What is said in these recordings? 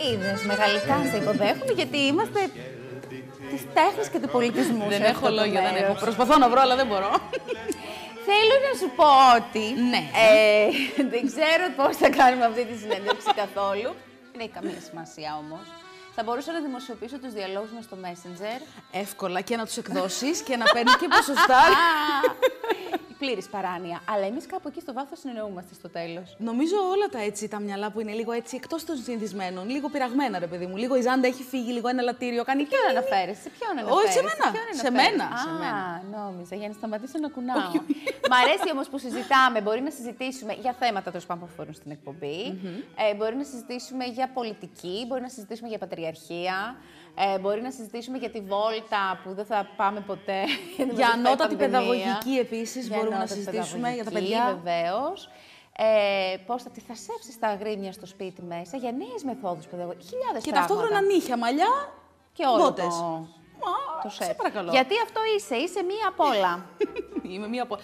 Είδες, μεγαλικά σε υποδέχομαι, γιατί είμαστε της τέχνης και του πολιτισμού. Δεν έχω λόγια, δεν έχω. Προσπαθώ να βρω, αλλά δεν μπορώ. Θέλω να σου πω ότι ναι. Δεν ξέρω πώς θα κάνουμε αυτή τη συνέντευξη καθόλου. Δεν έχει καμία σημασία όμως. Θα μπορούσα να δημοσιοποιήσω τους διαλόγους μας στο Messenger. Εύκολα και να τους εκδώσεις και να παίρνεις και ποσοστά. Πλήρης παράνοια. Αλλά εμείς κάπου εκεί στο βάθος συνεννοούμαστε στο τέλος. Νομίζω όλα τα μυαλά που είναι λίγο έτσι εκτός των συνηθισμένων, λίγο πειραγμένα, ρε παιδί μου. Λίγο η Ζάντα έχει φύγει, λίγο ένα λατήριο κάνει. Ποιον αναφέρεσαι, σε ποιον αναφέρεσαι? Όχι, σε μένα. Σε μένα. Νόμιζα, για να σταματήσω να κουνάω. Μ' αρέσει όμως που συζητάμε. Μπορεί να συζητήσουμε για θέματα τέλος πάντων που αφορούν στην εκπομπή. Μπορεί να συζητήσουμε για πολιτική, μπορεί να συζητήσουμε για πατριαρχία. Μπορεί να συζητήσουμε για τη βόλτα που δεν θα πάμε ποτέ. Για ανώτατη παιδαγωγική επίσης μπορούμε να συζητήσουμε για τα παιδιά. Βεβαίως. Πώς θα τη θασέψεις τα αγρίμια στο σπίτι μέσα, για νέες μεθόδους παιδαγωγικής. Χιλιάδες και πράγματα. ταυτόχρονα νύχια, μαλλιά και όλο το σετ. Γιατί αυτό είσαι μία απ' όλα. Είμαι μία απ' όλα.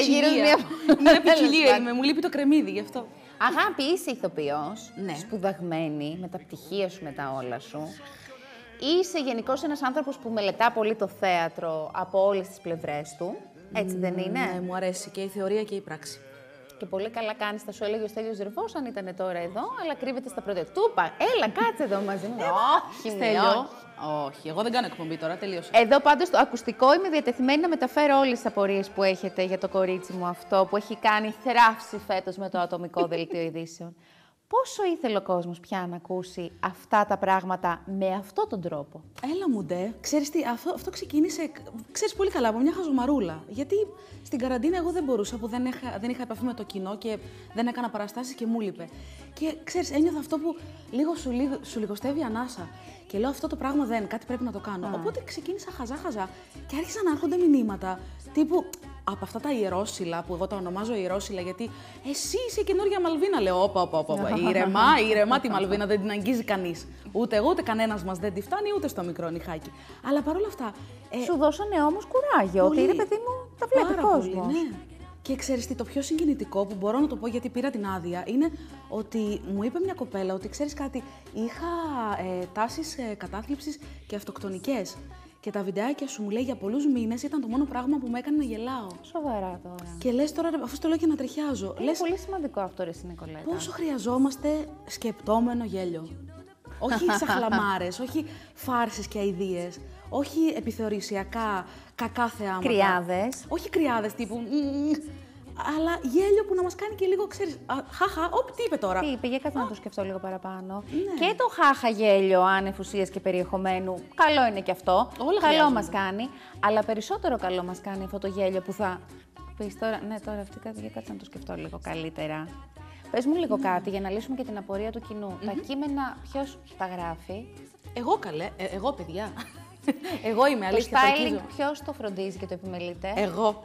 Μια ποικιλία είμαι, μου λείπει το κρεμμύδι γι' αυτό. Αγάπη, είσαι ηθοποιός, ναι. Σπουδαγμένη, με τα πτυχία σου, με τα όλα σου. Είσαι γενικώς ένας άνθρωπος που μελετά πολύ το θέατρο από όλες τις πλευρές του. Έτσι δεν είναι? Ναι, μου αρέσει και η θεωρία και η πράξη. Και πολύ καλά κάνεις, θα σου έλεγε ο Στέλιος Ζερβός αν ήταν τώρα εδώ, αλλά κρύβεται στα πρώτα. Του είπα, έλα κάτσε εδώ μαζί μου. Όχι, Στέλιο. Όχι, εγώ δεν κάνω εκπομπή τώρα, τελείωσε. Εδώ πάντως στο ακουστικό είμαι διατεθειμένη να μεταφέρω όλες τις απορίες που έχετε για το κορίτσι μου αυτό, που έχει κάνει θράψη φέτος με το ατομικό δελτίο ειδήσεων. Πόσο ήθελε ο κόσμος πια να ακούσει αυτά τα πράγματα με αυτόν τον τρόπο? Έλα μου ντε, ξέρεις τι, αυτό ξεκίνησε, ξέρεις πολύ καλά, από μια χαζομαρούλα. Γιατί στην καραντίνα εγώ δεν μπορούσα, που δεν είχα επαφή με το κοινό και δεν έκανα παραστάσεις και μου λείπε. Και ξέρεις, ένιωθα αυτό που λίγο σου λιγοστεύει η ανάσα. Και λέω αυτό το πράγμα κάτι πρέπει να το κάνω. Οπότε ξεκίνησα χαζά και άρχισαν να έρχονται μηνύματα τύπου από αυτά τα ιερόσυλα, που εγώ τα ονομάζω ιερόσυλα, γιατί εσύ είσαι καινούργια Μαλβίνα. Λέω, όπα. Ηρεμά τη Μαλβίνα, δεν την αγγίζει κανείς. Ούτε εγώ, ούτε κανένας μας δεν τη φτάνει, ούτε στο μικρό νυχάκι. Αλλά παρόλα αυτά. Σου δώσανε όμως κουράγιο, ότι ρε παιδί μου, τα βλέπει κόσμος. Ναι. Και ξέρεις τι, το πιο συγκινητικό που μπορώ να το πω, γιατί πήρα την άδεια, είναι ότι μου είπε μια κοπέλα ότι ξέρεις κάτι, είχα τάσεις κατάθλιψης και αυτοκτονικές. Και τα βιντεάκια σου, μου λέει, για πολλούς μήνες ήταν το μόνο πράγμα που με έκανε να γελάω. Σοβαρά τώρα. Και λες τώρα, αφού στο λέω και να τριχιάζω. Είναι πολύ σημαντικό αυτό, ρε Νικολέτα. Πόσο χρειαζόμαστε σκεπτόμενο γέλιο. Όχι σαχλαμάρες, όχι φάρσες και αηδίες, όχι επιθεωρησιακά κακά θεάματα. Κρυάδες. Όχι κρυάδες τύπου. Αλλά γέλιο που να μας κάνει και λίγο, ξέρεις, χαχα, τι είπε τώρα. Τι είπε, για κάτσε να το σκεφτώ λίγο παραπάνω. Ναι. Και το χάχα γέλιο άνευ ουσίας και περιεχομένου, καλό είναι και αυτό. Όλα καλό μας κάνει. Αλλά περισσότερο καλό μας κάνει αυτό το γέλιο που θα πεις τώρα. Ναι, τώρα αυτή κάτι, για κάτσε να το σκεφτώ λίγο καλύτερα. Πες μου λίγο κάτι για να λύσουμε και την απορία του κοινού. Τα κείμενα ποιος τα γράφει? Εγώ καλέ, εγώ παιδιά. Εγώ είμαι, αλήθεια. Το styling ποιος το φροντίζει και το επιμελείται? Εγώ.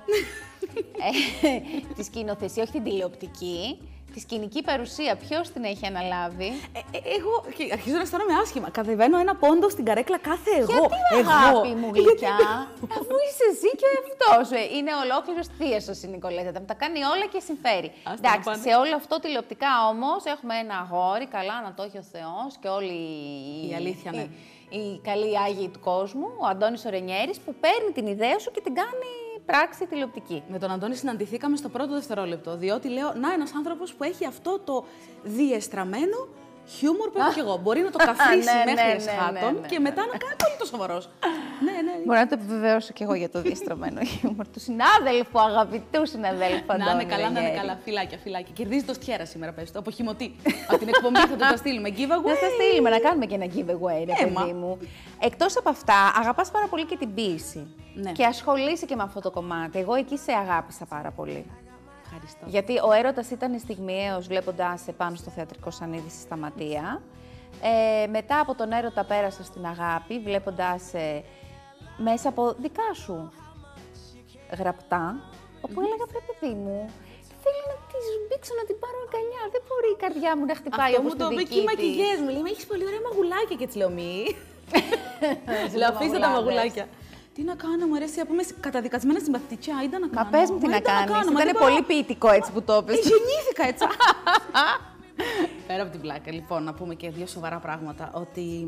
Τη σκηνοθεσία, όχι την τηλεοπτική. Τη σκηνική παρουσία, ποιος την έχει αναλάβει? Εγώ αρχίζω να αισθάνομαι άσχημα. Κατεβαίνω ένα πόντο στην καρέκλα κάθε εγώ. Γιατί αγάπη μου γλυκιά, αφού είσαι εσύ και ο εαυτός σου. Είναι ολόκληρος θείασος η Νικολέτα. Τα κάνει όλα και συμφέρει. Εντάξει, σε όλο αυτό τηλεοπτικά όμως έχουμε ένα αγόρι, καλά να το έχει ο Θεός και όλη η αλήθεια, ναι. Οι καλοί άγιοι του κόσμου, ο Αντώνης Ορενιέρης, που παίρνει την ιδέα σου και την κάνει πράξη τηλεοπτική. Με τον Αντώνη συναντηθήκαμε στο πρώτο δευτερόλεπτο, διότι λέω, να, ένας άνθρωπος που έχει αυτό το διεστραμμένο χιούμορ που έχω κι εγώ. Μπορεί να το καφρίσει μέχρι εσχάτων και μετά να κάνει πολύ το σοβαρός. Ναι. Μπορώ να το επιβεβαιώσω κι εγώ για το διεστραμμένο χιούμορ του συνάδελφου, αγαπητού συναδέλφου Αντώνη. Να είναι καλά, να είναι καλά. Φυλάκια. Κερδίζει το στιέρα σήμερα, πες το. Από χυμωτή. Από την εκπομπή θα το τα στείλουμε. Giveaway. Να σας στείλουμε, να κάνουμε και ένα giveaway, ρε παιδί μου. Εκτός από αυτά, αγαπάς πάρα πολύ και την ποίηση. Ναι. Και ασχολείσαι και με αυτό το κομμάτι. Εγώ εκεί σε αγάπησα πάρα πολύ. Ευχαριστώ. Γιατί ο έρωτας ήταν στιγμιαίος βλέποντας σε πάνω στο θεατρικό σανίδι στη Σταματία. Μετά από τον έρωτα πέρασα στην αγάπη, βλέποντας μέσα από δικά σου γραπτά, όπου έλεγα, βρε παιδί μου, θέλω να τη σμπίξω, να την πάρω αγκαλιά. Δεν μπορεί η καρδιά μου να χτυπάει όπως τη δική της. Αυτό μου το είπε και οι μακιγιές μου, λέει, έχεις πολύ ωραία μαγουλάκια και της λέω, μη. Λέω, αφήστε τα μαγουλάκια. Τι να κάνω, μου αρέσει να πούμε καταδικασμένα συμπαθητικά, ήταν να κάνω. Μα πες μου τι να κάνεις, ήταν πολύ ποιητικό έτσι που το είπες. Γεννήθηκα έτσι. Πέρα από την πλάκα, λοιπόν, να πούμε και δύο σοβαρά πράγματα. Ότι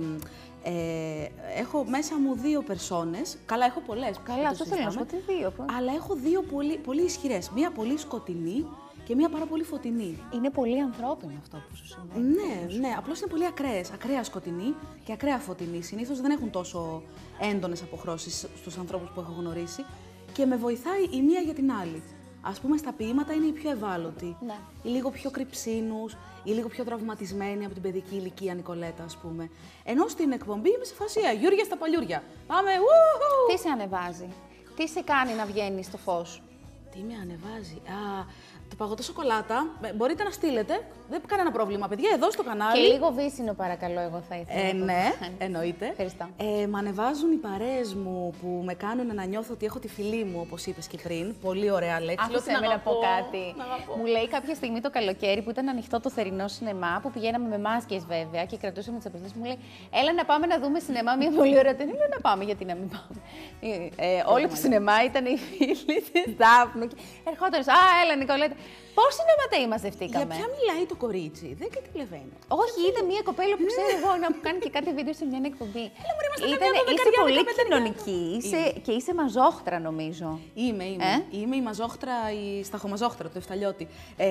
έχω μέσα μου δύο περσόνες. Καλά, έχω πολλές. Καλά, αυτό θέλω να σου πω, τι δύο. Αλλά έχω δύο πολύ ισχυρές. Μία πολύ σκοτεινή και μία πάρα πολύ φωτεινή. Είναι πολύ ανθρώπινο αυτό που σου συμβαίνει. Ναι, απλώς είναι πολύ ακραίες. Ακραία σκοτεινή και ακραία φωτεινή. Συνήθως δεν έχουν τόσο έντονες αποχρώσεις στους ανθρώπους που έχω γνωρίσει και με βοηθάει η μία για την άλλη. Ας πούμε, στα ποίηματα είναι οι πιο ευάλωτοι. Ναι. Οι λίγο πιο κρυψίνους, οι λίγο πιο τραυματισμένοι από την παιδική ηλικία Νικολέτα, ας πούμε. Ενώ στην εκπομπή είμαι σε φασία. Γιούρια στα παλιούρια. Πάμε, ουου! Τι σε ανεβάζει, τι σε κάνει να βγαίνει στο φως? Τι με ανεβάζει. Το παγωτό σοκολάτα, μπορείτε να στείλετε. Δεν έχει κανένα πρόβλημα, παιδιά, εδώ στο κανάλι. Και λίγο βύσσινο, παρακαλώ, εγώ θα ήθελα. Ναι, εννοείται. Ευχαριστώ. Μ' ανεβάζουν οι παρέες μου που με κάνουν να νιώθω ότι έχω τη φιλή μου, όπως είπες και πριν. Πολύ ωραία λέξη. Άφησε με να πω κάτι. Μου λέει κάποια στιγμή το καλοκαίρι που ήταν ανοιχτό το θερινό σινεμά, που πηγαίναμε με μάσκες βέβαια και κρατούσαμε τις απαιτήσεις μου, λέει: έλα να πάμε να δούμε σινεμά, μια πολύ ωραία ταινία. Λέω: να πάμε, γιατί να μην πάμε. Όλο το σινεμά ήταν οι φίλοι της Δάφνου. Ερχόταν, έλα Νικολέτα. Πόσοι νεματέοι μαζευτήκαμε? Για ποια μιλάει το κορίτσι, δεν καταλαβαίνω. Όχι, είδε μία κοπέλα που ξέρω εγώ να που κάνει και κάτι βίντεο σε μια εκπομπή. Είσαι πολύ κοινωνική και είσαι μαζόχτρα, νομίζω. Είμαι η μαζόχτρα, η σταχομαζόχτρα, το Εφταλιώτη.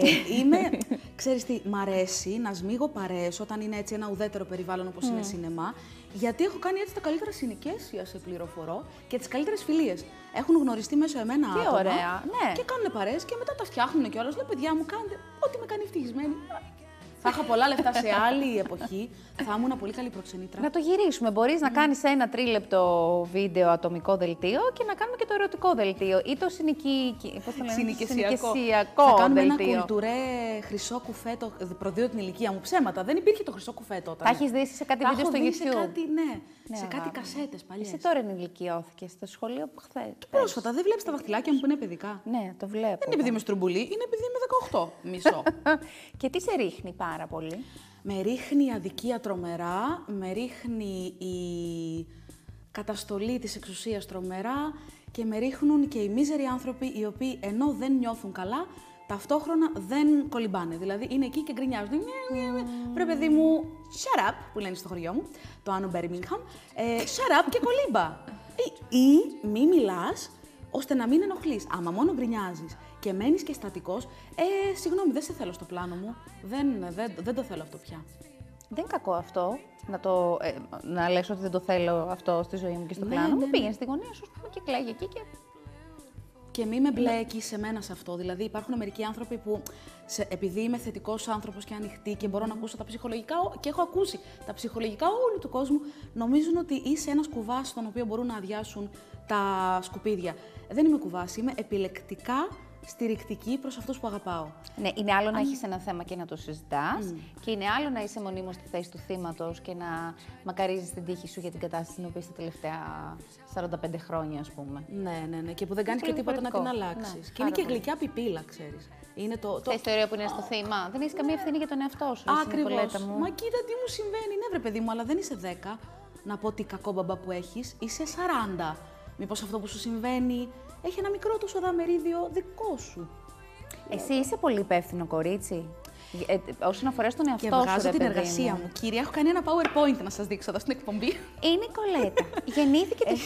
Ξέρεις τι, μ' αρέσει να σμίγω παρέες όταν είναι έτσι ένα ουδέτερο περιβάλλον όπως είναι σινεμά, γιατί έχω κάνει έτσι τα καλύτερα συνοικέσια, σε πληροφορώ, και τις καλύτερες φιλίες. Έχουν γνωριστεί μέσω εμένα άτομα. Τι ωραία, ναι. Και κάνουν παρέες και μετά τα φτιάχνουν κιόλας. Λέω: παιδιά μου, κάντε ό,τι με κάνει ευτυχισμένη. Θα είχα πολλά λεφτά σε άλλη εποχή. Θα ήμουν πολύ καλή προξενήτρα. Να το γυρίσουμε. Μπορείς να κάνεις ένα τρίλεπτο βίντεο ατομικό δελτίο και να κάνουμε και το ερωτικό δελτίο ή το συνοικεσιακό Θα κάνουμε δελτίο. ένα κουλτουρέ χρυσό κουφέτο. Προδίδω την ηλικία μου. Ψέματα. Δεν υπήρχε το χρυσό κουφέτο όταν. Τα έχεις δει σε κάτι βίντεο στο YouTube? Σε κάτι κασέτες παλιές. Εσύ τώρα ενηλικιώθηκες στο σχολείο που χθες. Πρόσφατα δεν βλέπεις τα δαχτυλάκια μου που είναι παιδικά? Ναι, το βλέπω. Δεν είναι επειδή είμαι στρουμπουλή, είναι επειδή είμαι 18. Μισό. Και τι σε ρίχνει πάρα πολύ? Με ρίχνει η αδικία τρομερά, με ρίχνει η καταστολή της εξουσίας τρομερά και με ρίχνουν και οι μίζεροι άνθρωποι οι οποίοι ενώ δεν νιώθουν καλά, ταυτόχρονα δεν κολυμπάνε. Δηλαδή είναι εκεί και γκρινιάζουν. Πρέπει, παιδί μου, shut up, που λένε στο χωριό μου, το Άνω Μπέρμιγχαμ, shut up και κολύμπα. Ή μη μιλάς, ώστε να μην ενοχλείς. Άμα μόνο γκρινιάζεις και μένεις και στατικός, συγγνώμη, δεν σε θέλω στο πλάνο μου. Δεν το θέλω αυτό πια. Δεν είναι κακό αυτό, να λες ότι δεν το θέλω αυτό στη ζωή μου και στο πλάνο μου. Πήγαινε στη γωνία σου και κλαίγε εκεί και μη με μπλέκει σε μένα σε αυτό. Δηλαδή, υπάρχουν μερικοί άνθρωποι που, επειδή είμαι θετικός άνθρωπος και ανοιχτή και μπορώ να ακούσω τα ψυχολογικά, και έχω ακούσει τα ψυχολογικά όλου του κόσμου, νομίζουν ότι είσαι ένας κουβάς στον οποίο μπορούν να αδειάσουν τα σκουπίδια. Δεν είμαι κουβάς, είμαι επιλεκτικά στηρικτική προς αυτούς που αγαπάω. Ναι, είναι άλλο να έχεις ένα θέμα και να το συζητάς και είναι άλλο να είσαι μονίμως στη θέση του θύματος και να μακαρίζεις την τύχη σου για την κατάσταση στην οποία είσαι τα τελευταία 45 χρόνια, ας πούμε. Ναι, και που δεν κάνεις και τίποτα να την αλλάξεις. Ναι, και είναι και γλυκιά πιπίλα, ξέρεις. Είναι το ιστορία που είναι στο θύμα. Δεν έχεις καμία ευθύνη για τον εαυτό σου. Ακριβώς. Μα κοίτα τι μου συμβαίνει. Ναι, βρε παιδί μου, αλλά δεν είσαι 10. Να πω τι κακό μπαμπά που έχεις. Είσαι 40. Μήπως αυτό που σου συμβαίνει έχει ένα μικρό τόσο μερίδιο δικό σου. Εσύ είσαι πολύ υπεύθυνο κορίτσι. Όσον αφορά στον εαυτό σου. Και βγάζω την εργασία μου. Κύριε, έχω κάνει ένα PowerPoint να σας δείξω εδώ στην εκπομπή. Είναι η Νικολέτα. Γεννήθηκε το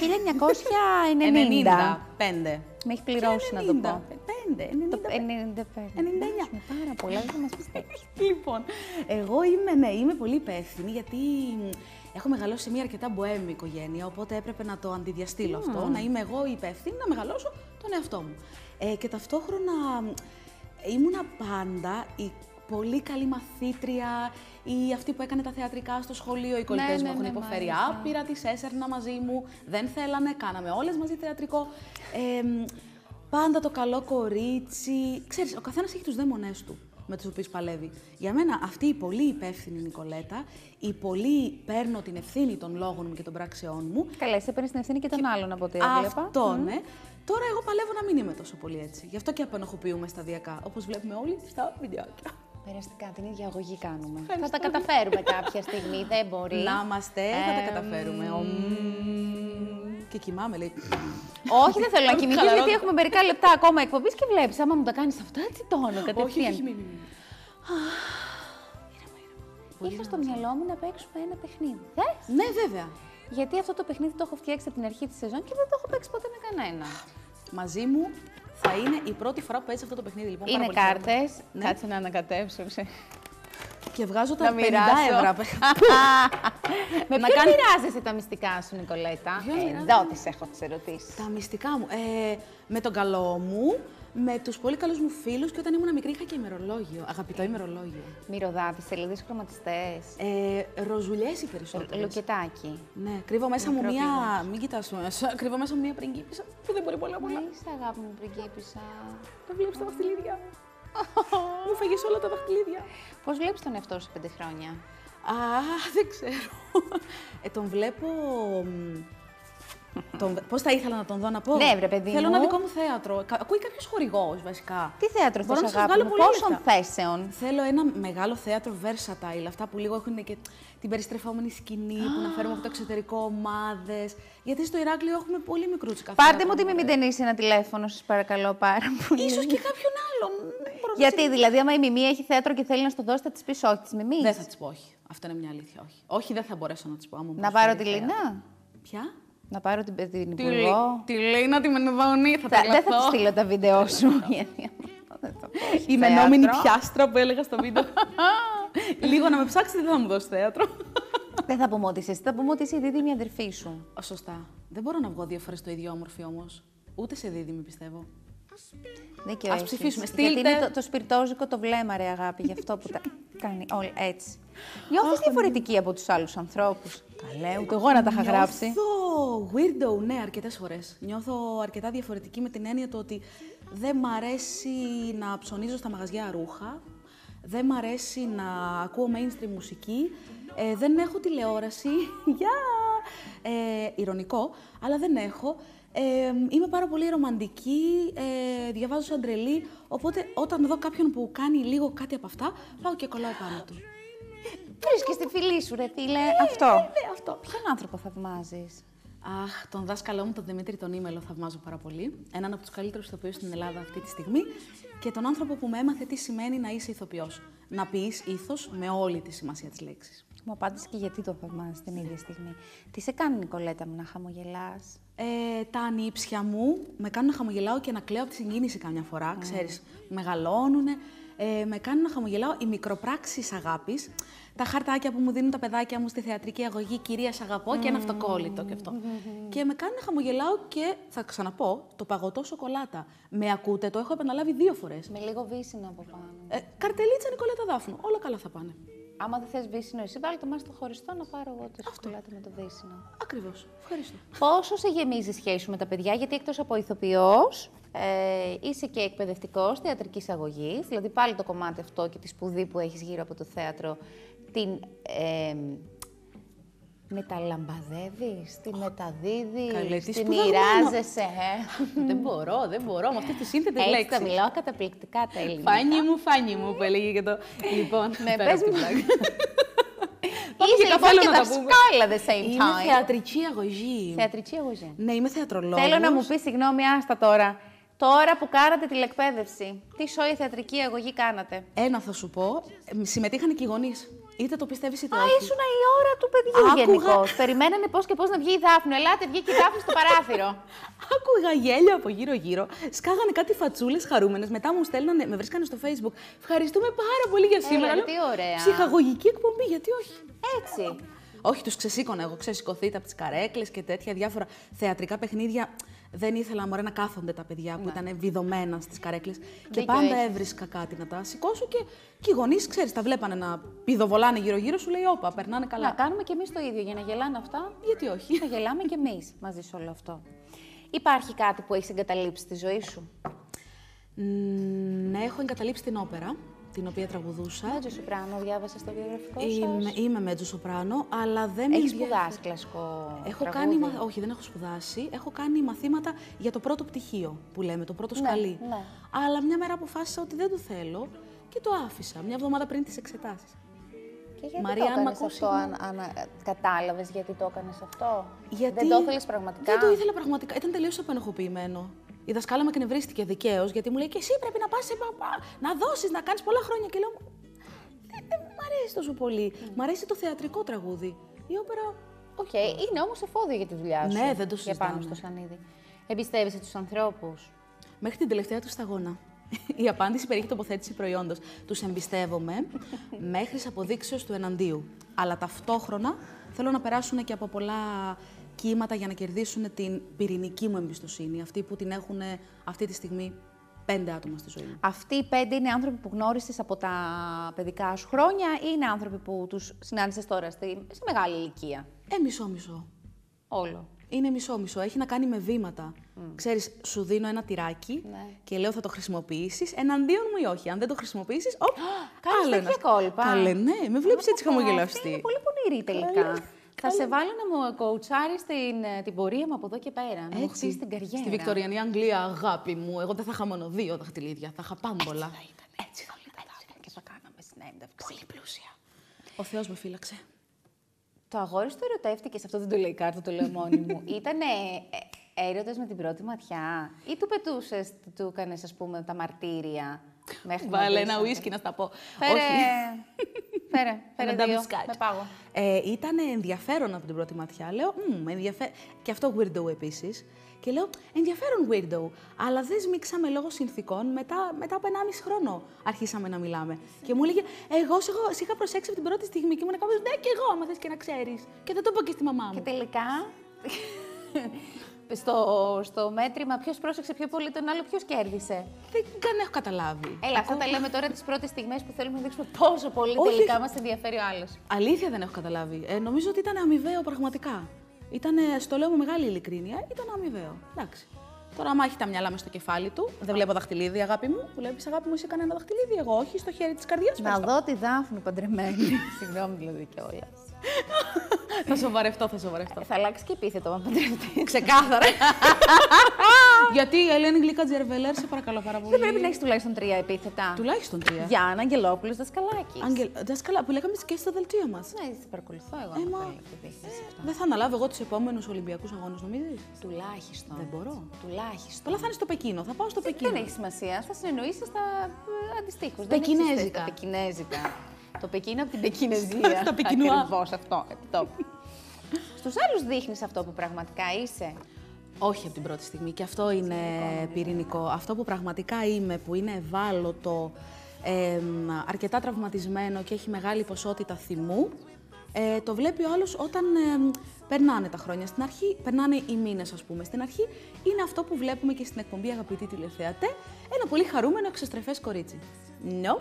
1995. Με έχει πληρώσει να το πω. 95. 99. Πάρα πολλά, δεν θα μας πιστέψει. Λοιπόν, εγώ είμαι πολύ υπεύθυνη γιατί έχω μεγαλώσει σε μια αρκετά μποέμη οικογένεια, οπότε έπρεπε να το αντιδιαστήλω αυτό, να είμαι εγώ υπεύθυνη, να μεγαλώσω τον εαυτό μου. Και ταυτόχρονα ήμουνα πάντα η πολύ καλή μαθήτρια ή αυτή που έκανε τα θεατρικά στο σχολείο. Οι κολλητές μου έχουν υποφέρει άπειρα, τις έσαιρνα μαζί μου, δεν θέλανε, κάναμε όλες μαζί θεατρικό. Πάντα το καλό κορίτσι. Ξέρεις, ο καθένας έχει τους δαίμονές του με τους οποίους παλεύει. Για μένα αυτή η πολύ υπεύθυνη Νικολέτα, η πολύ παίρνω την ευθύνη των λόγων μου και των πράξεών μου. Καλά, εσύ παίρνεις την ευθύνη και των άλλων από ό,τι έβλεπα. Αυτό, ναι. Τώρα εγώ παλεύω να μην είμαι τόσο πολύ έτσι. Γι' αυτό και απενοχοποιούμε σταδιακά, όπως βλέπουμε όλοι στα βιντεάκια. Περαστικά, την ίδια αγωγή κάνουμε. Θα τα καταφέρουμε κάποια στιγμή, δεν μπορεί. Να είμαστε, θα τα καταφέρουμε. Και κοιμάμαι, λέει. Όχι, δεν θέλω να κοιμηθείς, γιατί έχουμε μερικά λεπτά ακόμα εκπομπής και βλέπεις. Άμα μου τα κάνεις αυτά, έτσι τόνο κατευθείαν. Όχι, μην. είχα στο μυαλό μου να παίξουμε ένα παιχνίδι. Θες? Ναι, βέβαια. Γιατί αυτό το παιχνίδι το έχω φτιάξει από την αρχή της σεζόν και δεν το έχω παίξει ποτέ με κανένα. Μαζί μου θα είναι η πρώτη φορά που παίζει αυτό το παιχνίδι. Λοιπόν, Είναι πάρα πολύ κάρτες. Ναι. Κάτσε να ανακατεύσω. Και βγάζω τα 50 μοιράσω. ευρώ. Με ποιον μοιράζεσαι τα μυστικά σου, Νικολέτα? Εδώ τις έχω τις ερωτήσεις. Τα μυστικά μου. Με τον καλό μου, με τους πολύ καλούς μου φίλους και όταν ήμουν μικρή είχα και ημερολόγιο. Αγαπητό ημερολόγιο. Μυρωδάτες, σελίδες, χρωματιστές. Ροζουλιές οι περισσότερες. Λουκετάκι. Ναι, κρύβω μέσα μου Μικρό μία. πηγός. Μην κοιτάς μέσα. Κρύβω μέσα μου μία πριγκίπισσα που δεν μπορεί πολλά. Είσαι αγάπη μου, πριγκίπισσα. Το βλέπεις τα δαχτυλίδια. Μου φάγες όλα τα δαχτυλίδια. Πώς βλέπεις τον εαυτό σου σε 5 χρόνια? Δεν ξέρω. Τον βλέπω. Πώς θα ήθελα να τον δω να πω. Ναι, βρε παιδί Θέλω μου. ένα δικό μου θέατρο. Ακούει κάποιος χορηγός βασικά. Τι θέατρο Μπορώ θες, να σας αγάπη βγάλω μου, πολλά πόσων λεφτά. θέσεων? Θέλω ένα μεγάλο θέατρο versatile, αυτά που λίγο έχουν και την περιστρεφόμενη σκηνή, που να φέρουμε από το εξωτερικό ομάδες. Γιατί στο Ηράκλειο έχουμε πολύ μικρούτσικα θέατρα. Πάρτε μου τη Μιμή Ντενίση ένα τηλέφωνο, σας παρακαλώ πάρα πολύ. Ίσως και κάποιον άλλον. Δεν μπορώ να Γιατί, δηλαδή, άμα η Μιμή έχει θέατρο και θέλει να στο δώσει, θα της πεις όχι της Μιμής? Δεν θα της πω όχι. Αυτό είναι μια αλήθεια. Όχι. Όχι, δεν θα μπορέσω να της πω. Να πάρω τη Λίνα? Ποια? Να πάρω την Υπουργό? Τη Λίνα, τη Μενδόνη, θα Δεν θα της στείλω τα βίντεο σου. Γιατί δεν θα πω, όχι Η θέατρο. μενόμενη πιάστρα που έλεγα στο βίντεο. Λίγο να με ψάξετε, δεν θα μου δώσει θέατρο. Δεν θα πούμε ότι είσαι εσύ, θα πούμε ότι είσαι η δίδυμη αδερφή σου. Σωστά. Δεν μπορώ να βγω 2 φορές το ίδιο όμορφη όμως. Ούτε σε δίδυμη πιστεύω. Δίκιο Ας έχεις. ψηφίσουμε. Γιατί Στείλτε. είναι το σπιρτόζικο το βλέμμα, ρε αγάπη, γι' αυτό που τα κάνει όλα έτσι. Νιώθεις διαφορετική από τους άλλους ανθρώπους? Καλέ, ούτε εγώ να τα είχα γράψει. Νιώθω weirdo, ναι, αρκετές φορές. Νιώθω αρκετά διαφορετική με την έννοια του ότι δεν μ' αρέσει να ψωνίζω στα μαγαζιά ρούχα, δεν μ' αρέσει να ακούω mainstream μουσική, δεν έχω τηλεόραση, ηρωνικό, αλλά δεν έχω. Είμαι πάρα πολύ ρομαντική, διαβάζω σαν τρελή, οπότε όταν δω κάποιον που κάνει λίγο κάτι από αυτά, πάω και κολλάω πάνω του. Βρίσκεις τη φίλη σου, ρε φίλε, αυτό. Ναι, αυτό. Ποιον άνθρωπο θαυμάζεις? Αχ, τον δάσκαλό μου, τον Δημήτρη τον Ήμελο, θαυμάζω πάρα πολύ. Έναν από τους καλύτερους ηθοποιούς στην Ελλάδα αυτή τη στιγμή. Και τον άνθρωπο που με έμαθε τι σημαίνει να είσαι ηθοποιός. Να πεις ήθος με όλη τη σημασία της λέξης. Μου απάντησε και γιατί το θαυμάζεις την ίδια στιγμή. Τι σε κάνει, Νικολέτα μου, να χαμογελάς? Τα ανήψια μου με κάνουν να χαμογελάω και να κλαίω από τη συγκίνηση καμιά φορά. Ξέρεις, μεγαλώνουνε. Με κάνουν να χαμογελάω οι μικροπράξεις αγάπης. Τα χαρτάκια που μου δίνουν τα παιδάκια μου στη θεατρική αγωγή, κυρία σ' αγαπώ, και ένα αυτοκόλλητο και αυτό. Και με κάνουν να χαμογελάω και θα ξαναπώ, το παγωτό σοκολάτα. Με ακούτε, το έχω επαναλάβει 2 φορές. Με λίγο βύσσινο από πάνω. Καρτελίτσα Νικολέτα Δάφνου. Όλα καλά θα πάνε. Άμα δεν θες βύσσινο, εσύ βάλει το μάτι στο χωριστό να πάρω εγώ το σοκολάτα με το βύσσινο. Ακριβώς. Ευχαριστώ. Πόσο σε γεμίζει η σχέση σου με τα παιδιά, γιατί εκτός από ηθοποιός, είσαι και εκπαιδευτικός θεατρικής αγωγής, δηλαδή πάλι το κομμάτι αυτό και τη σπουδή που έχεις γύρω από το θέατρο, την μεταλαμπαδεύεις, την μεταδίδεις, την μοιράζεσαι. Δεν μπορώ. Με αυτές τις σύνθετες Έτσι λέξεις. τα μιλάω καταπληκτικά τα ελληνικά. Φάνη μου, που έλεγε και το. Λοιπόν, Ναι, πέρα πες από μου. την πλάκα. Είσαι για λοιπόν καφέ και να τα πούμε. δασκάλα the same Είμαι time. θεατρική αγωγή. Θεατρική αγωγή. Ναι, είμαι θεατρολόγος. Θέλω να μου πει, συγγνώμη, άστα τώρα. Τώρα που κάνατε τηλεκπαίδευση, τι σόι θεατρική αγωγή κάνατε? Ένα θα σου πω. Συμμετείχαν και οι γονείς. Είτε το πιστεύεις είτε Α, όχι. ήσουν η ώρα του παιδιού Άκουγα. γενικώς. Περιμένανε πώς και πώς να βγει η Δάφνη. Ελάτε, βγήκε η Δάφνη στο παράθυρο. Άκουγα γέλιο από γύρω-γύρω. Σκάγανε κάτι φατσούλες χαρούμενες. Μετά μου στέλνανε, με βρίσκανε στο Facebook. Ευχαριστούμε πάρα πολύ για σήμερα. Έλα, τι ωραία. Ψυχαγωγική εκπομπή, γιατί όχι. Έτσι. Όχι, τους ξεσήκωνα εγώ. Ξεσηκωθείτε από τις καρέκλες και τέτοια διάφορα θεατρικά παιχνίδια. Δεν ήθελα μωρέ να κάθονται τα παιδιά που ήταν βιδωμένα στις καρέκλες. Και πάντα έχεις. έβρισκα κάτι να τα σηκώσω και οι γονείς, ξέρεις, τα βλέπανε να πηδοβολάνε γύρω-γύρω, σου λέει: όπα, περνάνε καλά. Να κάνουμε κι εμείς το ίδιο για να γελάνε αυτά. Γιατί όχι. Να γελάμε κι εμείς μαζί σε όλο αυτό. Υπάρχει κάτι που έχεις εγκαταλείψει στη ζωή σου? Ναι, έχω εγκαταλείψει την όπερα, την οποία τραγουδούσα. Μέτζο Σοπράνο, διάβασα στο βιογραφικό σας. Είμαι μέτζο σοπράνο, αλλά δεν με Έχεις ενδιαφέρει. σπουδάσει κλασικό Έχω τραγούδι? κάνει, όχι, δεν έχω σπουδάσει. Έχω κάνει μαθήματα για το πρώτο πτυχίο που λέμε, το πρώτο σκαλί. ναι. Αλλά μια μέρα αποφάσισα ότι δεν το θέλω και το άφησα. Μια εβδομάδα πριν τις εξετάσεις. Και γιατί Μαρία, το αν μ' έκανες ακούσει, αυτό, αν κατάλαβες γιατί το έκανες αυτό? Γιατί Δεν το ήθελες πραγματικά? Δεν το ήθελα πραγματικά. Ήταν τελείως απενοχοποιημένο. Η δασκάλα με εκνευρίστηκε δικαίως, γιατί μου λέει: και εσύ πρέπει να πας να δώσεις, να κάνεις πολλά χρόνια. Και λέω: δεν μ' αρέσει τόσο πολύ. Μ' αρέσει το θεατρικό τραγούδι. Η όπερα. Οκ, είναι όμως εφόδιο για τη δουλειά σου. Ναι, δεν το για πάνω συζητάμε. στο σανίδι. Εμπιστεύεσαι τους ανθρώπους? Μέχρι την τελευταία του σταγόνα. Η απάντηση περιέχει τοποθέτηση προϊόντος. Τους εμπιστεύομαι μέχρι αποδείξεως του εναντίου. Αλλά ταυτόχρονα θέλω να περάσουν και από πολλά κύματα για να κερδίσουν την πυρηνική μου εμπιστοσύνη. Αυτή που την έχουν αυτή τη στιγμή 5 άτομα στη ζωή μου. Αυτοί οι 5 είναι άνθρωποι που γνώρισες από τα παιδικά σου χρόνια ή είναι άνθρωποι που τους συνάντησες τώρα σε μεγάλη ηλικία? Μισό-μισό. Όλο. Είναι μισό-μισό. Έχει να κάνει με βήματα. Ξέρεις, σου δίνω ένα τυράκι και λέω θα το χρησιμοποιήσεις εναντίον μου ή όχι. Αν δεν το χρησιμοποιήσεις, Κάνεις τέτοια κόλπα. Καλέ, ναι, με βλέπεις έτσι χαμογελαστή. Είναι πολύ πονηρή τελικά. Θα σε βάλω να μου κοουτσάρεις την πορεία μου από εδώ και πέρα. Να μου χτίσεις την καριέρα. Στη Βικτωριανή Αγγλία, αγάπη μου, εγώ δεν θα είχα μόνο 2 δαχτυλίδια, θα είχα πάμπολα. Έτσι θα ήταν. Και θα κάναμε συνέντευξη. Πολύ πλούσια. Ο Θεός με φύλαξε. Το αγόρι σου το ερωτεύτηκες, αυτό δεν το λέει η κάρτα, το λέω μόνη μου. Ήτανε έρωτας με την πρώτη ματιά ή του πετούσες, του έκανες, ας πούμε, τα μαρτύρια μέχρι να Βάλε πεις, ένα ουίσκι να στα πω. Φέρε Ένα δύο, double scotch. με πάγο. Ήταν ενδιαφέρον από την πρώτη ματιά. Λέω, και αυτό weirdo επίσης. Και λέω, ενδιαφέρον weirdo. Αλλά δεν σμίξαμε λόγω συνθηκών. Μετά από 1,5 χρόνο αρχίσαμε να μιλάμε. Και μου έλεγε, εγώ σε είχα προσέξει από την πρώτη στιγμή και μου έκανε ναι, και εγώ, άμα θες και να ξέρεις. Και δεν το είπα και στη μαμά μου. Και τελικά, στο μέτρημα, ποιος πρόσεξε πιο πολύ τον άλλο, ποιος κέρδισε? Δεν έχω καταλάβει. Έλα, αυτά τα λέμε τώρα τις πρώτες στιγμές που θέλουμε να δείξουμε πόσο πολύ τελικά μας ενδιαφέρει ο άλλος. Αλήθεια δεν έχω καταλάβει. Νομίζω ότι ήταν αμοιβαίο πραγματικά. Στο λέω με μεγάλη ειλικρίνεια, ήταν αμοιβαίο. Εντάξει. Τώρα, άμα έχει τα μυαλά μες στο κεφάλι του, δεν βλέπω δαχτυλίδι, αγάπη μου. Βλέπεις, αγάπη μου, είσαι κανένα δαχτυλίδι. Εγώ, όχι, στο χέρι της καρδιάς. Να δω τη Δάφνη παντρεμένη. Συγγνώμη δηλαδή κιόλας. Θα σοβαρευτώ. Θα αλλάξει και επίθετο, αν παντρευτεί. Ξεκάθαρα. Γιατί η Ελένη Γλίκα Τζερβελέρ, σε παρακαλώ πάρα πολύ. Δεν πρέπει να έχει τουλάχιστον 3 επίθετα. Τουλάχιστον 3. Γιάννα Αγγελόπουλος, δασκαλάκι. Δασκαλά, που λέγαμε και στο δελτίο μας. Ναι, σε παρακολουθώ εγώ. Δεν θα αναλάβω εγώ τους επόμενους Ολυμπιακούς αγώνες, νομίζεις? Τουλάχιστον. Δεν μπορώ. Τουλάχιστον. Πολλά θα είναι στο Πεκίνο. Θα πάω στο Πεκίνο. Δεν έχει σημασία. Θα συνεννοήσεις στα αντιστοίχους. Πεκινέζικα. Πεκινέζικα. Το Πεκίνο από την Πεκινεζία. Στα Πεκινουά. Ακριβώς αυτό. Στους άλλους δείχνεις αυτό που πραγματικά είσαι. Όχι από την πρώτη στιγμή. Και αυτό είναι πυρηνικό. Αυτό που πραγματικά είμαι, που είναι ευάλωτο, αρκετά τραυματισμένο και έχει μεγάλη ποσότητα θυμού, το βλέπει ο άλλος όταν περνάνε τα χρόνια. Στην αρχή, περνάνε οι μήνες, ας πούμε. Στην αρχή είναι αυτό που βλέπουμε και στην εκπομπή Αγαπητοί τηλεθεατέ, ένα πολύ χαρούμενο εξωστρεφές κορίτσι. No.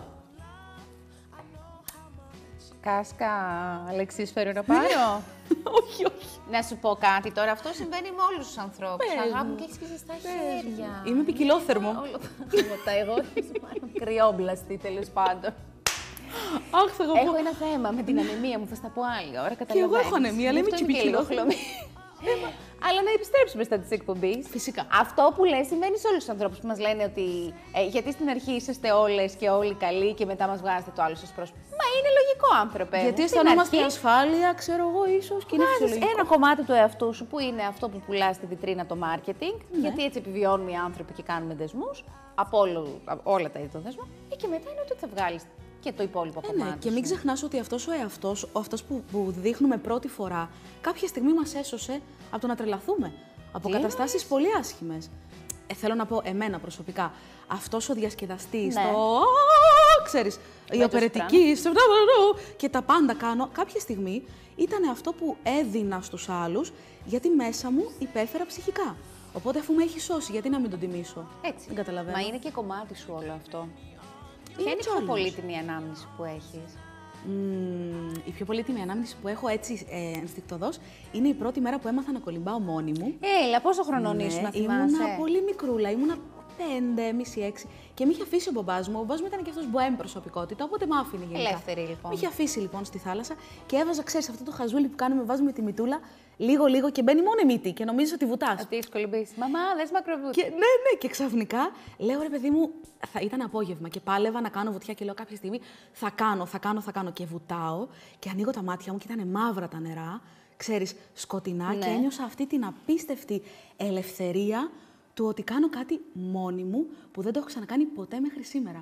Κάσκα, Αλεξής, φέρω να πάρω. Όχι. Να σου πω κάτι τώρα, αυτό συμβαίνει με όλους τους ανθρώπους. Αγάπη μου, και έχεις και ζεστά χέρια. Είμαι ποικιλόθερμο. Εγώ μάλλον κρυόμπλαστη, τέλος πάντων. Αχ, θα Έχω ένα θέμα με την ανεμία μου, θα στα πω άλλη ώρα. Και εγώ έχω ανεμία, αλλά είμαι και ποικιλόθερμη. Αλλά να επιστρέψουμε στα της εκπομπής. Φυσικά. Αυτό που λες συμβαίνει σε όλους τους ανθρώπους που μας λένε ότι γιατί στην αρχή είσαστε όλες και όλοι καλοί και μετά μας βγάζετε το άλλο σας πρόσωπο. Μα είναι λογικό, άνθρωπε. Γιατί αισθανόμαστε ασφάλεια, ξέρω εγώ, ίσως και είναι φυσιολογικό. Ένα κομμάτι του εαυτού σου που είναι αυτό που πουλάς στη βιτρίνα, το marketing, γιατί έτσι επιβιώνουμε οι άνθρωποι και κάνουμε δεσμούς από όλα τα είδη των δεσμών. Και μετά είναι ότι θα βγάλεις και το υπόλοιπο κομμάτι. Ναι, και μην ξεχνάς ότι αυτός ο εαυτός, αυτός που δείχνουμε πρώτη φορά, κάποια στιγμή μας έσωσε από το να τρελαθούμε. Από καταστάσεις πολύ άσχημες. Θέλω να πω εμένα προσωπικά, αυτός ο διασκεδαστής, ξέρεις, η οπερετική, και τα πάντα κάνω, κάποια στιγμή ήταν αυτό που έδινα στους άλλους, γιατί μέσα μου υπέφερα ψυχικά. Οπότε αφού με έχει σώσει, γιατί να μην τον τιμήσω. Έτσι. Δεν καταλαβαίνω. Μα είναι και κομμάτι σου όλο αυτό. Ποια είναι η πιο πολύτιμη ανάμνηση που έχεις? Η πιο πολύτιμη ανάμνηση που έχω έτσι ενστικτωδώς είναι η πρώτη μέρα που έμαθα να κολυμπάω μόνη μου. Έλα, πόσο χρονών ήσουν να θυμάσαι? Ήμουνα πολύ μικρούλα, ήμουνα 5,5-6 και με είχε αφήσει ο μπαμπάς μου. Ο μπαμπάς μου ήταν και αυτός μποέμ προσωπικότητα, οπότε με άφηνε γενικά. Ελεύθερη λοιπόν. Με είχε αφήσει λοιπόν στη θάλασσα και έβαζα, ξέρεις, αυτό το χαζούλι που κάνουμε, βάζουμε τη μητούλα λίγο και μπαίνει μόνο η μύτη και νομίζεις ότι βουτάς. Ότι έχεις κολυμπήσει. Μαμά, δες μακροβούτια. Ναι, και ξαφνικά λέω ρε παιδί μου, ήταν απόγευμα και πάλευα να κάνω βουτιά και λέω κάποια στιγμή θα κάνω και βουτάω και ανοίγω τα μάτια μου και ήταν μαύρα τα νερά, ξέρεις, σκοτεινά και ένιωσα αυτή την απίστευτη ελευθερία του ότι κάνω κάτι μόνη μου που δεν το έχω ξανακάνει ποτέ μέχρι σήμερα.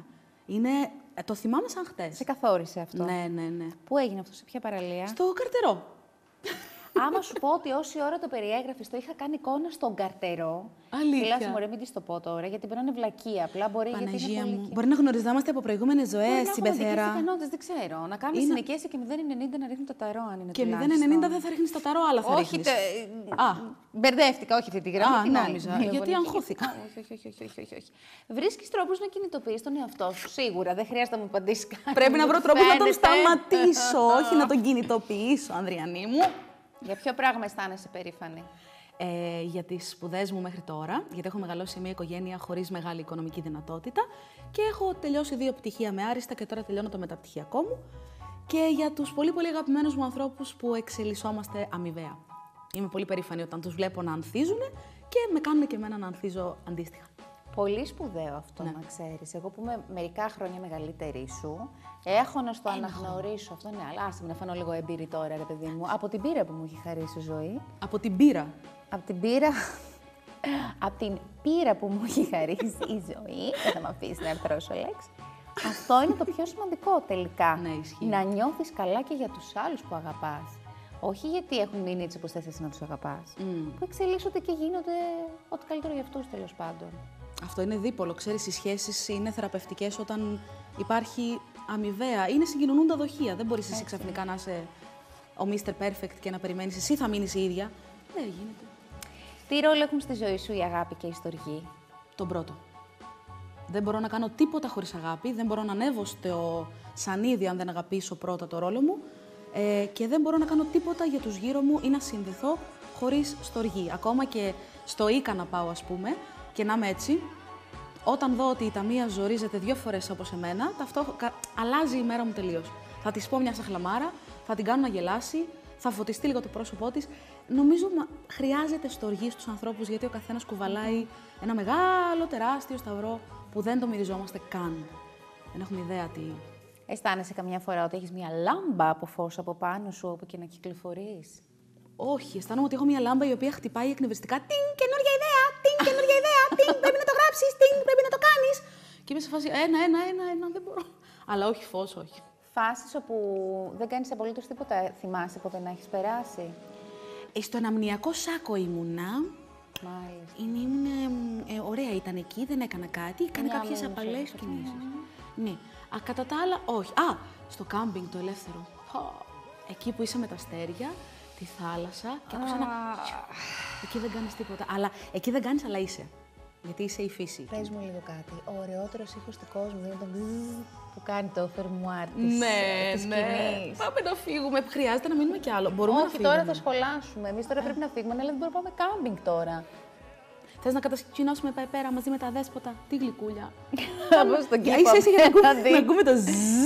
Το θυμάμαι σαν χτες. Σε καθόρισε αυτό. Ναι. Πού έγινε αυτό, σε ποια παραλία? Στο Καρτερό. Άμα σου πω ότι όση ώρα το περιέγραφες, το είχα κάνει εικόνα στον Καρτερό. Αλήθεια. Φυλάσου, μωρέ, μην της το πω τώρα, γιατί μπορεί να είναι βλακεία. Απλά μπορεί γιατί είναι Παναγία πολύ... μου. Μπορεί να γνωριζόμαστε από προηγούμενες ζωές στην πεθερά. Πιθανότητες, δεν ξέρω. Να κάνουμε συνοικίες και 0,90 να ρίχνουν το ταρό, αν είναι Και 0,90 τουλάχιστον. δεν θα ρίχνεις το ταρό, άλλα θα ρίχνεις. Μπερδεύτηκα, όχι αυτή τη γραμμή. Νόμιζα, γιατί αγχώθηκα. Όχι. Βρίσκεις τρόπους να κινητοποιείς τον εαυτό σου, σίγουρα. Δεν χρειάζεται να μου απαντήσεις κάτι. Πρέπει να βρω τρόπο να τον σταματήσω, όχι να τον κινητοποιήσω, Ανδριανή μου. Για ποιο πράγμα αισθάνεσαι περήφανη? Για τις σπουδές μου μέχρι τώρα, γιατί έχω μεγαλώσει σε μια οικογένεια χωρίς μεγάλη οικονομική δυνατότητα και έχω τελειώσει 2 πτυχία με άριστα και τώρα τελειώνω το μεταπτυχιακό μου και για τους πολύ πολύ αγαπημένους μου ανθρώπους που εξελισσόμαστε αμοιβαία. Είμαι πολύ περήφανη όταν τους βλέπω να ανθίζουν και με κάνουν και εμένα να ανθίζω αντίστοιχα. Πολύ σπουδαίο αυτό, να ξέρεις. Εγώ που είμαι μερικά χρόνια μεγαλύτερη σου, έχω να στο αναγνωρίσω. Αυτό ναι, αλλά άσε με να φανώ λίγο έμπειρη τώρα, ρε παιδί μου. Από την πείρα που μου έχει χαρίσει η ζωή. Από την πείρα. Από την πείρα. Από την πείρα που μου έχει χαρίσει η ζωή. Δεν θα με αφήσει να αρθρώσω λέξη. Αυτό είναι το πιο σημαντικό τελικά. Ναι, ισχύει. Να νιώθεις καλά και για τους άλλους που αγαπάς. Όχι γιατί έχουν μείνει έτσι όπως θες εσύ να τους αγαπάς. Που εξελίσσονται και γίνονται ό,τι καλύτερο για αυτούς τέλος πάντων. Αυτό είναι δίπολο. Ξέρεις, οι σχέσεις είναι θεραπευτικές όταν υπάρχει αμοιβαία. Είναι συγκοινωνούντα δοχεία. Δεν μπορείς εσύ ξαφνικά να είσαι ο Mr. Perfect και να περιμένεις εσύ θα μείνεις η ίδια. Δεν γίνεται. Τι ρόλο έχουν στη ζωή σου η αγάπη και η στοργή? Τον πρώτο. Δεν μπορώ να κάνω τίποτα χωρίς αγάπη. Δεν μπορώ να ανέβω στο σανίδι αν δεν αγαπήσω πρώτα το ρόλο μου. Και δεν μπορώ να κάνω τίποτα για τους γύρω μου ή να συνδεθώ χωρίς στοργή. Ακόμα και στο Ίκα να πάω, ας πούμε, και να είμαι έτσι, όταν δω ότι η Ταμία ζορίζεται 2 φορές όπως εμένα, αλλάζει η μέρα μου τελείως. Θα της πω μια σαχλαμάρα, θα την κάνω να γελάσει, θα φωτιστεί λίγο το πρόσωπό της. Νομίζω χρειάζεται στοργή στους ανθρώπους, γιατί ο καθένας κουβαλάει ένα μεγάλο, τεράστιο σταυρό που δεν το μυριζόμαστε καν. Δεν έχουμε ιδέα τι. Αισθάνεσαι καμιά φορά ότι έχεις μια λάμπα από φως από πάνω σου, όπου και να κυκλοφορείς? Όχι, αισθάνομαι ότι έχω μια λάμπα η οποία χτυπάει εκνευριστικά. Τινγκ, καινούργια ιδέα! Τινγκ, καινούργια ιδέα! Τινγκ, πρέπει να το γράψεις! Τινγκ, πρέπει να το κάνεις! Και είμαι σε φάση ένα, δεν μπορώ. Αλλά όχι φως, όχι. Φάσεις όπου δεν κάνεις απολύτως τίποτα, θυμάσαι ποτέ να έχεις περάσει? Στο αναμνηακό σάκο ήμουνα. Μάλιστα. Ωραία ήταν εκεί, δεν έκανα κάτι. Έκανε κάποιες απαλές κινήσεις. Ναι. Κατά τα άλλα, όχι. Στο κάμπινγκ το ελεύθερο. Εκεί που είσαι με τα αστέρια, τη θάλασσα και άκουσα ένα... Εκεί δεν κάνεις τίποτα. Αλλά εκεί δεν κάνεις, αλλά είσαι. Γιατί είσαι η φύση. Πες μου λίγο κάτι. Ο ωραιότερος ήχος του κόσμου είναι το που κάνει το φερμουάρ της σκηνής. Πάμε να φύγουμε. Χρειάζεται να μείνουμε κι άλλο. Μπορούμε να φύγουμε. Τώρα θα σχολάσουμε. Εμείς τώρα πρέπει να φύγουμε, αλλά δεν μπορούμε να πάμε κάμπινγκ τώρα. Θες να κατασκηνώσουμε πέρα μαζί με τα δέσποτα? Τι γλυκούλια. Πάμε στον κήπο. Είσαι για να ακούμε το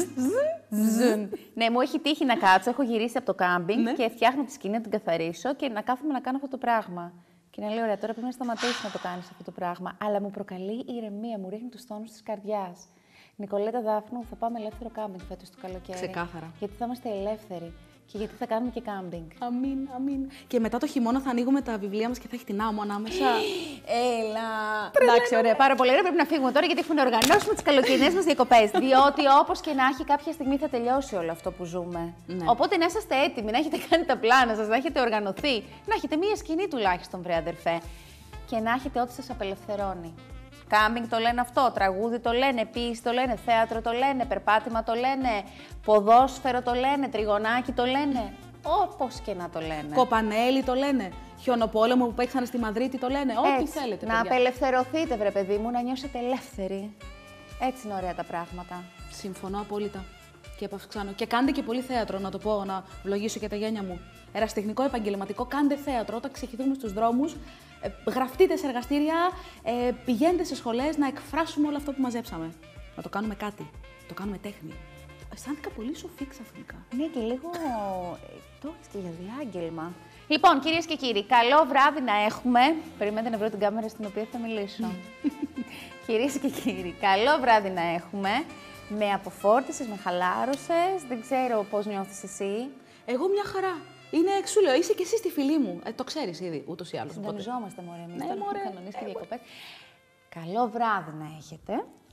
ζζζ. Ναι, μου έχει τύχει να κάτσω. Έχω γυρίσει από το κάμπινγκ και φτιάχνω τη σκηνή να την καθαρίσω και να κάθομαι να κάνω αυτό το πράγμα. Και να λέω: ωραία, τώρα πρέπει να σταματήσει να το κάνει αυτό το πράγμα. Αλλά μου προκαλεί ηρεμία, μου ρίχνει τους τόνους της καρδιάς. Νικολέτα Δάφνου, θα πάμε ελεύθερο κάμπινγκ φέτος το καλοκαίρι. Ξεκάθαρα. Γιατί θα είμαστε ελεύθεροι. Και γιατί θα κάνουμε και κάμπινγκ. Αμήν. Και μετά το χειμώνα θα ανοίγουμε τα βιβλία μας και θα έχει την άμμο ανάμεσα. Έλα! Εντάξει, ωραία, πάρα πολύ ωραία. Πρέπει να φύγουμε τώρα γιατί έχουμε οργανώσει τις καλοκαιρινές μας διακοπές. Διότι όπως και να έχει, κάποια στιγμή θα τελειώσει όλο αυτό που ζούμε. Ναι. Οπότε να είσαστε έτοιμοι, να έχετε κάνει τα πλάνα σας, να έχετε οργανωθεί, να έχετε μία σκηνή τουλάχιστον, βρε αδερφέ. Και να έχετε ό,τι σας απελευθερώνει. Κάμπινγκ το λένε αυτό, τραγούδι το λένε, ποίηση το λένε, θέατρο το λένε, περπάτημα το λένε, ποδόσφαιρο το λένε, τριγωνάκι το λένε. Όπως και να το λένε. Κοπανέλη το λένε. Χιονοπόλεμο που παίξανε στη Μαδρίτη το λένε. Ό,τι θέλετε. Να απελευθερωθείτε, βρε παιδί μου, να νιώσετε ελεύθεροι. Έτσι είναι ωραία τα πράγματα. Συμφωνώ απόλυτα. Και επαυξάνω. Και κάντε και πολύ θέατρο, να το πω, να βλογίσω και τα γένια μου. Ερασιτεχνικό, επαγγελματικό, κάντε θέατρο. Όταν ξεχυθούμε στους δρόμους, γραφτείτε σε εργαστήρια, πηγαίνετε σε σχολές να εκφράσουμε όλο αυτό που μαζέψαμε. Να το κάνουμε κάτι. Το κάνουμε τέχνη. Αισθάνθηκα πολύ σοφή ξαφνικά. Ναι, και λίγο. Το έχεις και για διάγγελμα. Λοιπόν, κυρίες και κύριοι, καλό βράδυ να έχουμε. Περιμένετε να βρω την κάμερα στην οποία θα μιλήσω. Κυρίες και κύριοι, καλό βράδυ να έχουμε. Με αποφόρτισες, με χαλάρωσες. Δεν ξέρω πώς νιώθεις εσύ. Εγώ μια χαρά. Είναι εξού λέω, είσαι και εσύ στη φιλή μου. Το ξέρεις ήδη, ούτως ή άλλως. Συντονιζόμαστε, μωρέ. Εμείς ναι, τώρα έχουμε κανονίσει και διακοπές. Καλό βράδυ να έχετε.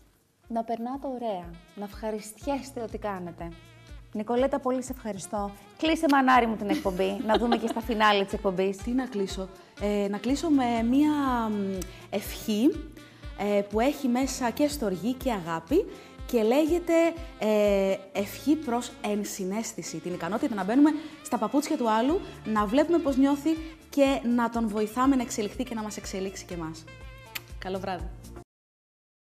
να περνάτε ωραία, να ευχαριστιέστε ό,τι κάνετε. Νικολέτα, πολύ σε ευχαριστώ. Κλείσε μανάρι μου την εκπομπή, να δούμε και στα φινάλε της εκπομπής. Τι να κλείσω. Να κλείσω με μία ευχή που έχει μέσα και στοργή και αγάπη και λέγεται ευχή προς ενσυναίσθηση. Την ικανότητα να μπαίνουμε στα παπούτσια του άλλου, να βλέπουμε πώς νιώθει και να τον βοηθάμε να εξελιχθεί και να μας εξελίξει και εμάς. Καλό βράδυ.